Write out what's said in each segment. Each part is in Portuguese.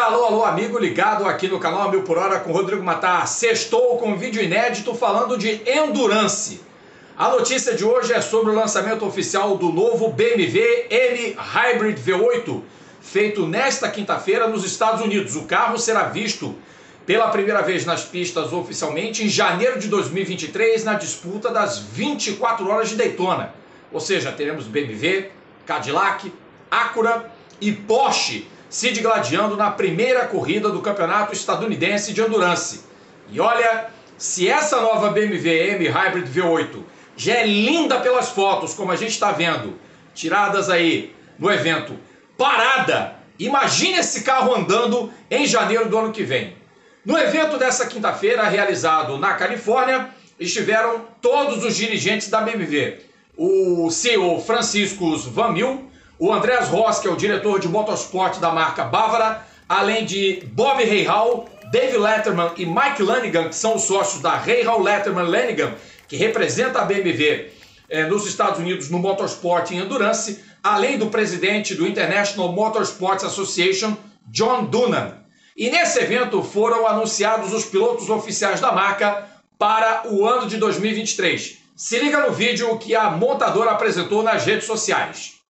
Alô, alô, amigo ligado aqui no canal 1000 por hora com Rodrigo Matar. Sextou com um vídeo inédito falando de Endurance. A notícia de hoje é sobre o lançamento oficial do novo BMW M Hybrid V8, feito nesta quinta-feira nos Estados Unidos. O carro será visto pela primeira vez nas pistas oficialmente em janeiro de 2023, na disputa das 24 horas de Daytona. Ou seja, teremos BMW, Cadillac, Acura e Porsche se digladiando na primeira corrida do campeonato estadunidense de Endurance. E olha, se essa nova BMW M Hybrid V8 já é linda pelas fotos, como a gente está vendo, tiradas aí no evento, parada, imagine esse carro andando em janeiro do ano que vem. No evento dessa quinta-feira, realizado na Califórnia, estiveram todos os dirigentes da BMW. O CEO Franciscus Van Mil, o Andreas Ross, que é o diretor de motorsport da marca Bávara, além de Bob Rahal, Dave Letterman e Mike Lanigan, que são os sócios da Rahal Letterman Lanigan, que representa a BMW nos Estados Unidos no motorsport e endurance, além do presidente do International Motorsports Association, John Doonan. E nesse evento foram anunciados os pilotos oficiais da marca para o ano de 2023. Se liga no vídeo que a montadora apresentou nas redes sociais.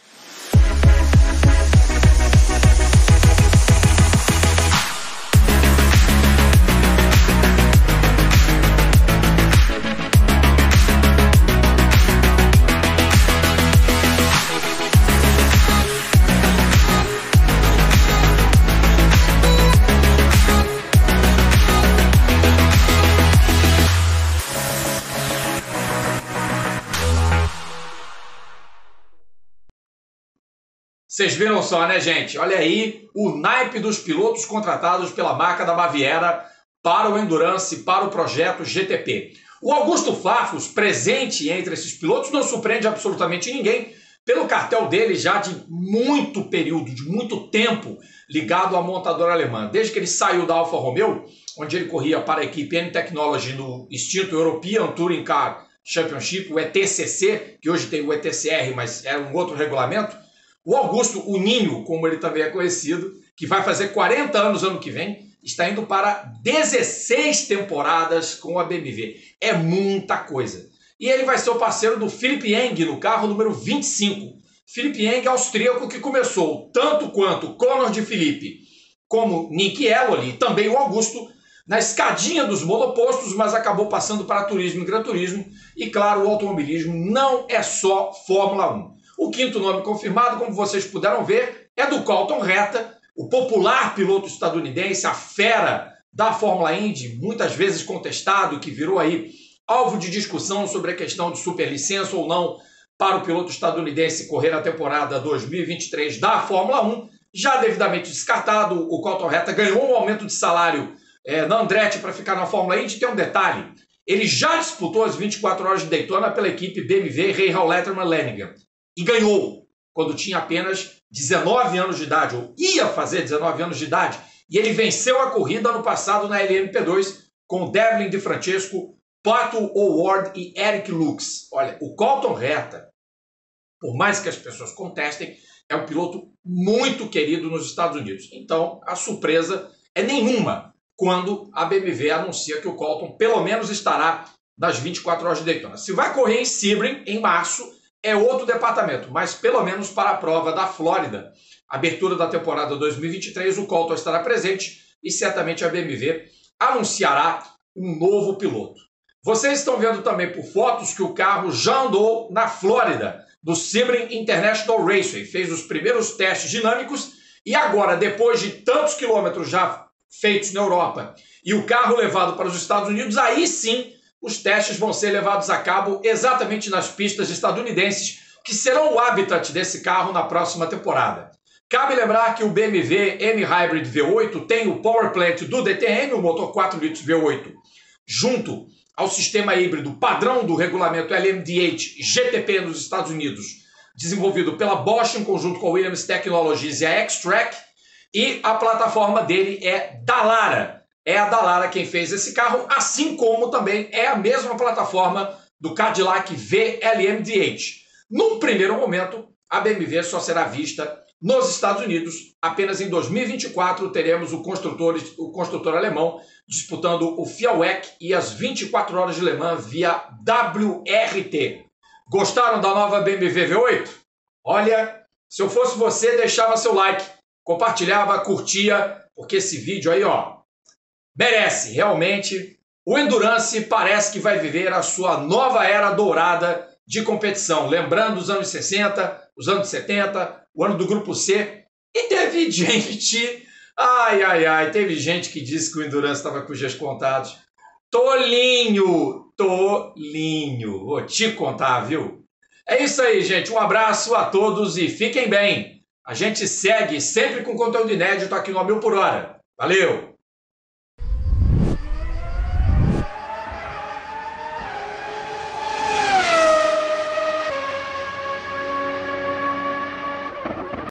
Vocês viram só, né, gente? Olha aí o naipe dos pilotos contratados pela marca da Baviera para o Endurance, para o projeto GTP. O Augusto Farfus, presente entre esses pilotos, não surpreende absolutamente ninguém pelo cartel dele já de muito período, de muito tempo ligado à montadora alemã. Desde que ele saiu da Alfa Romeo, onde ele corria para a equipe N Technology no extinto European Touring Car Championship, o ETCC, que hoje tem o ETCR, mas era um outro regulamento. O Augusto, o Ninho, como ele também é conhecido, que vai fazer 40 anos ano que vem, está indo para 16 temporadas com a BMW. É muita coisa. E ele vai ser o parceiro do Philipp Eng no carro número 25. Philipp Eng, austríaco, que começou tanto quanto Conor de Philippe como Nick Eloli, e também o Augusto, na escadinha dos monopostos, mas acabou passando para turismo e gran turismo. E claro, o automobilismo não é só Fórmula 1. O quinto nome confirmado, como vocês puderam ver, é do Colton Herta, o popular piloto estadunidense, a fera da Fórmula Indy, muitas vezes contestado, que virou aí alvo de discussão sobre a questão de superlicença ou não para o piloto estadunidense correr a temporada 2023 da Fórmula 1. Já devidamente descartado, o Colton Herta ganhou um aumento de salário na Andretti para ficar na Fórmula Indy. Tem um detalhe, ele já disputou as 24 horas de Daytona pela equipe BMW Rahal Letterman Lanigan. E ganhou quando tinha apenas 19 anos de idade, ou ia fazer 19 anos de idade. E ele venceu a corrida no passado na LMP2 com Devlin De Francesco, Pato O'Ward e Eric Lux. Olha, o Colton Herta, por mais que as pessoas contestem, é um piloto muito querido nos Estados Unidos. Então, a surpresa é nenhuma quando a BMW anuncia que o Colton pelo menos estará nas 24 horas de Daytona. Se vai correr em Sebring, em março, é outro departamento, mas pelo menos para a prova da Flórida, abertura da temporada 2023, o Colton estará presente e certamente a BMW anunciará um novo piloto. Vocês estão vendo também por fotos que o carro já andou na Flórida, no Sebring International Raceway, fez os primeiros testes dinâmicos e agora, depois de tantos quilômetros já feitos na Europa e o carro levado para os Estados Unidos, aí sim os testes vão ser levados a cabo exatamente nas pistas estadunidenses, que serão o habitat desse carro na próxima temporada. Cabe lembrar que o BMW M Hybrid V8 tem o power plant do DTM, o motor 4 litros V8, junto ao sistema híbrido padrão do regulamento LMDH GTP nos Estados Unidos, desenvolvido pela Bosch em conjunto com a Williams Technologies e a X-Track, e a plataforma dele é Dallara. É a Dallara quem fez esse carro, assim como também é a mesma plataforma do Cadillac VLMDH. Num primeiro momento, a BMW só será vista Nos Estados Unidos, apenas em 2024, teremos o construtor alemão disputando o FIA WEC e as 24 horas de Le Mans via WRT. Gostaram da nova BMW V8? Olha, se eu fosse você, deixava seu like, compartilhava, curtia, porque esse vídeo aí, ó, merece realmente. O Endurance parece que vai viver a sua nova era dourada de competição, lembrando os anos 60, os anos 70, o ano do Grupo C, e teve gente, teve gente que disse que o Endurance estava com os dias contados. Tolinho, vou te contar, viu? É isso aí, gente, um abraço a todos e fiquem bem. A gente segue sempre com conteúdo inédito aqui no A Mil por Hora. Valeu!